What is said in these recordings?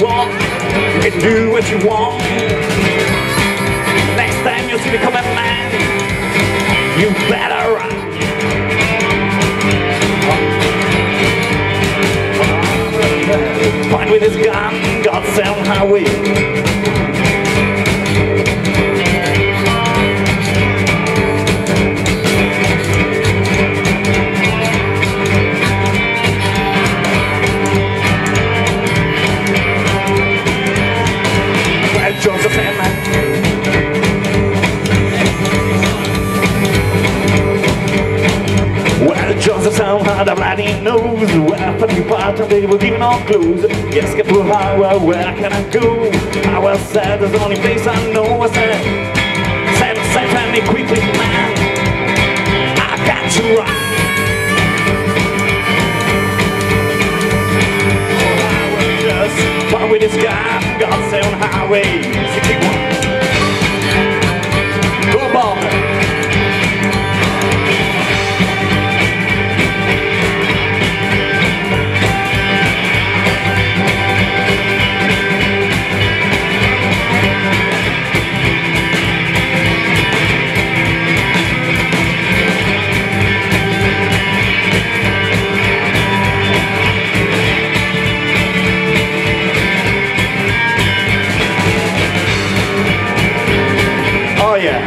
talk, you can do what you want. Next time you see me coming, man, you better run. Fight with his gun, God send highway. Well, Joseph and Joseph somehow the bloody knows where for the part of they were giving all clues. Yes, get to highway, where can I go? I was said there's the only place I know. I said, find me quickly, man. I got to run. Oh, I was just fun with this guy, God say on highway 61. Go ball. Oh yeah.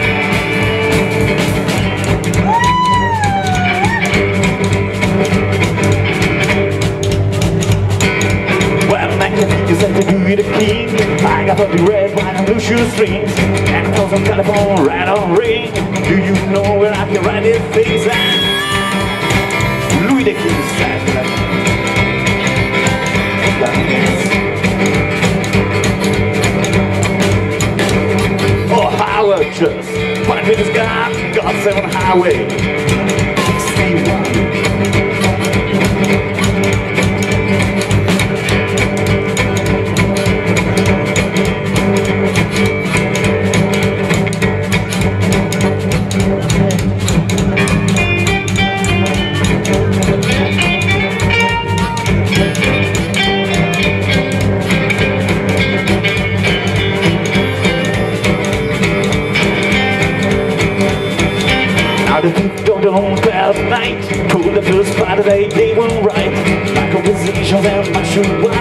Well, man, you said to be the king. I got the red, white, and blue shoestrings, and a thousand telephone right on ring. Do you know where I can write these things at? Louis the King said. Just fight with this guy, God send highway 61. The people don't tell at night. Pull the first part of the day went right. Like a musician and my shoe.